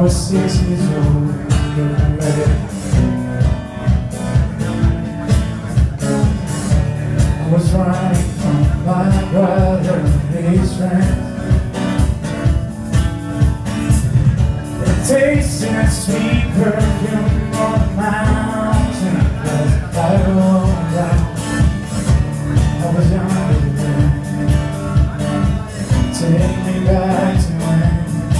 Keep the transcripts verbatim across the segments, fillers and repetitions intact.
was six years old, getting ready. I was running from my brother and his friends. The taste and sweet perfume on the mountain as I rolled down. I was younger then. Take me back to when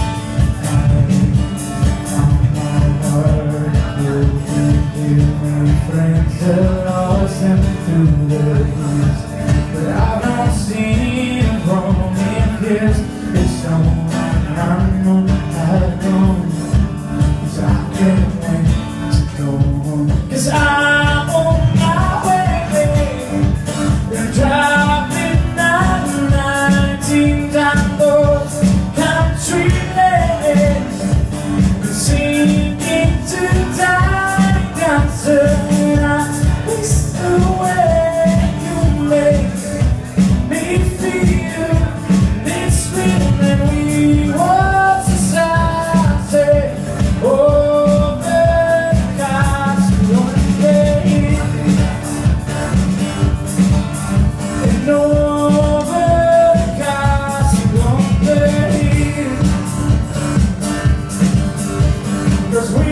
friends are lost and through the years, but I've not seen a broken kiss. It's someone I know I've gone, 'cause I can't wait to go home. 'Cause I'm on my way, they're driving down nineteen down those country lanes, they're singing to die dancer. Cause